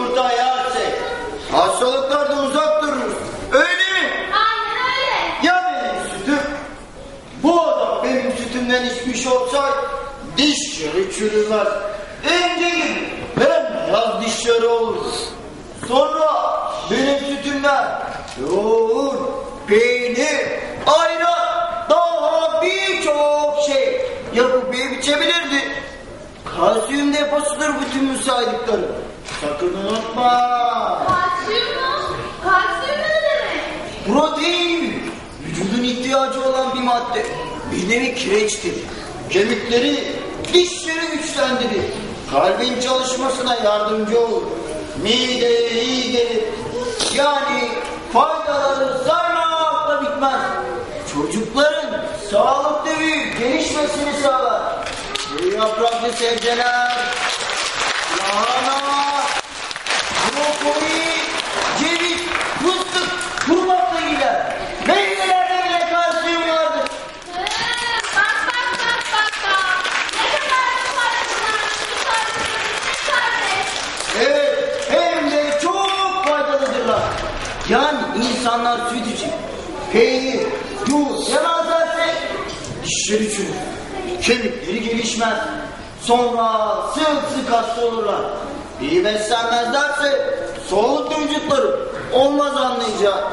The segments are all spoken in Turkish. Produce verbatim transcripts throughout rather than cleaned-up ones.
yumurta yersek hastalıklardan uzak dururuz. Öyle mi? Aynen öyle. Ya benim sütüm? Bu adam benim sütümden içmiş olsaydı dişleri çürümez. Önce gibi bembeyaz dişleri olur. Sonra benim sütümden yoğurt, peynir, ayran, daha birçok şey yapıp yiyip içebilirdi. Kalsiyum deposudur bütün bu saydıkları. Sakın unutma. Kalsiyum mu? Kalsiyum ne demek? Protein, vücudun ihtiyacı olan bir madde. Bir nevi kireçtir. Kemikleri, dişleri güçlendirir. Kalbin çalışmasına yardımcı olur. Mideye iyi gelir. Yani faydaları saymakla bitmez. Çocukların sağlıklı büyüyüp gelişmesini sağlar. Bu yapraklı sebzeler, lahana, brokoli, ceviz, fıstık, kurmakla gider. Meyvelerde bile kalsiyum vardır. Hı, bak bak bak bak bak. Ne kadar da faydalılar. Şu kardeş. Evet, hem de çok faydalıdırlar. Yani insanlar süt için peynir, yoğurt yemezlerse dişleri çürür, kemikleri gelişmez. Sonra sık sık hasta olurlar. İyi beslenmezlerse sağlıklı vücutları olmaz anlayacak.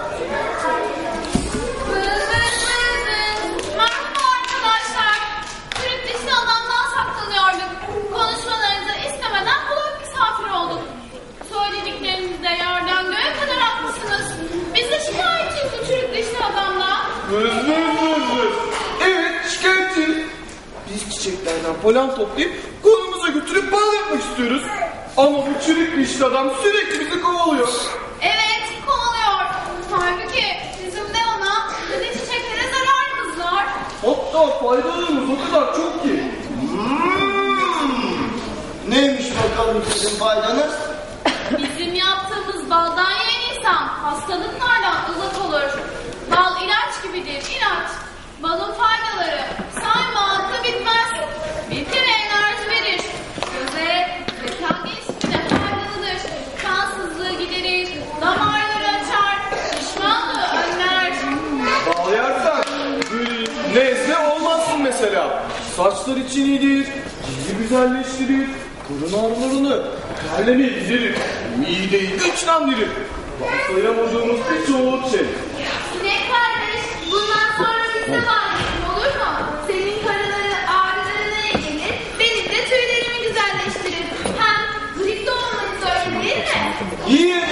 Merhaba arkadaşlar. Çürük dişli adamdan saklanıyorduk. Konuşmalarınızı istemeden kulak misafir olduk. Söylediklerinizde yerden göğe kadar haklısınız. Biz de şikayetçiyiz bu çürük dişli adamdan. Vız vız vız vız. Evet, şikayetçiyiz. Biz çiçeklerden polen toplayıp kolumuza götürüp bal yapmak istiyoruz. Ama bu çürük dişli adam sürekli bizi kovalıyor. Evet, kovalıyor. Halbuki bizim de ona ve de çiçeklere zararımız var. Hatta faydalarımız o kadar çok ki. Hmm. Neymiş bakalım sizin faydanız? Bizim yaptığımız baldan yiyen insan hastalıklardan uzak olur. Bal ilaç gibidir, ilaç. Balın faydaları saymakla bitmez. Bir kere enerji verir. Göze, zeka gelişimine faydalıdır. Kansızlığı giderir, damarları açar, şişmanlığı önler. Bal yersen böyle nezle olmazsın mesela. Saçlar için iyidir, cildi güzelleştirir, burun ağrılarını, terlemeyi giderir, mideyi güçlendirir. Bal sayamadığımız birçok şey. Sinek kardeş, bundan sonra bizde bağlısın olur mu? Senin karıları ağrılarına iyi gelir, benim de tüylerimi güzelleştirir. Hem gripte olmanı söyle değil mi? İyi.